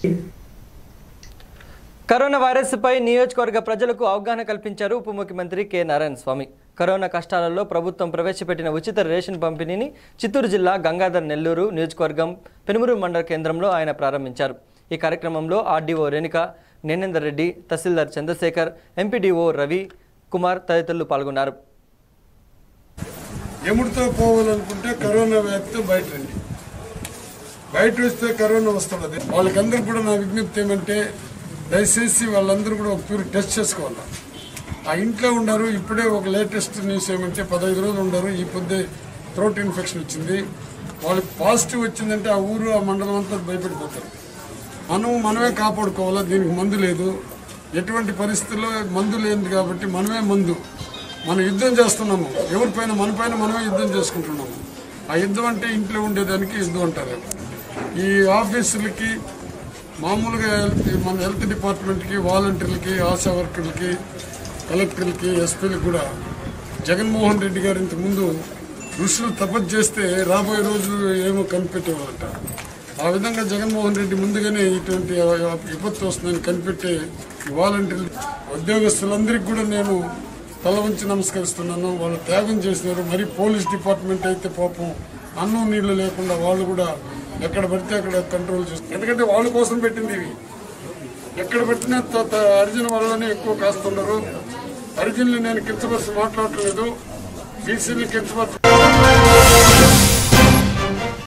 Corona virus పై నియోజకవర్గ ప్రజలకు అవగాహన కల్పించారు ఉప ముఖ్యమంత్రి కె నారాయణ స్వామి. కరోనా కష్టాలలో ప్రభుత్వం ప్రవేశపెట్టిన ఉచిత రేషన్ పంపిణీని చిత్తూరు జిల్లా గంగాధర్ నెల్లూరు నియోజకవర్గం పెనుమూరు మండల కేంద్రంలో ఆయన ప్రారంభించారు. ఈ కార్యక్రమంలో ఆర్డీఓ రేణుక, జ్ఞానేందర్ రెడ్డి, తహసీల్దార్ చంద్రశేఖర్, ఎంపీడీఓ రవి కుమార్ తదితరులు పాల్గొన్నారు. ఎముడితో పోవాలనుకుంటే కరోనా వ్యాప్తితో బయట వస్తే కరోనా వస్తున్నది. వాళ్ళకందరూ కూడా నా విజ్ఞప్తి ఏమంటే దయచేసి వాళ్ళందరూ కూడా ఒకసారి టెస్ట్ చేసుకోవాలి. ఆ ఇంట్లో ఉన్నారు. ఇప్పుడే ఒక లేటెస్ట్ న్యూస్ ఏమంటే 15 రోజులు ఉన్నారు. ఈ పొద్దే థ్రోట్ ఇన్ఫెక్షన్ వచ్చింది. వాళ్ళకి పాజిటివ్ వచ్చిందంటే ఆ ఊరు ఆ మండలం అంతా భయపడిపోతారు. మనమే కాపాడుకోవాలా. దీనికి మందు లేదు. ఎటువంటి పరిస్థితుల్లో మందు లేదు కాబట్టి మనమే మందు. మనం యుద్ధం చేస్తున్నాము. ఎవరిపైన మనపైన మనమే యుద్ధం చేసుకుంటున్నాము. ఆ యుద్ధం అంటే ఇంట్లో ఉండేదానికి యుద్ధం అంటారు. ఈ ఆఫీసులకి మామూలుగా మన హెల్త్ డిపార్ట్మెంట్కి, వాలంటీర్లకి, ఆశా వర్కర్లకి, కలెక్టర్లకి, ఎస్పీలకు కూడా జగన్మోహన్ రెడ్డి గారు ఇంతకుముందు ఋషులు తపస్సు చేస్తే రాబోయే రోజు ఏమో కనిపెట్టేవాళ్ళంట. ఆ విధంగా జగన్మోహన్ రెడ్డి ముందుగానే ఇటువంటి విపత్తు వస్తుందని కనిపెట్టే వాలంటీర్లు, ఉద్యోగస్తులందరికీ కూడా నేను తల వంచి నమస్కరిస్తున్నాను. వాళ్ళు త్యాగం చేసినారు. మరి పోలీస్ డిపార్ట్మెంట్ అయితే పాపం అన్నం నీళ్లు లేకుండా వాళ్ళు కూడా ఎక్కడ పడితే అక్కడ కంట్రోల్ చేస్తారు. ఎందుకంటే వాళ్ళ కోసం పెట్టింది ఇవి. ఎక్కడ పెట్టినా హరిజన వాళ్ళనే ఎక్కువ కాస్తున్నారు. హరిజనులు నేను కించపరిచి మాట్లాడటం లేదు. బీసీలు కించపరిచి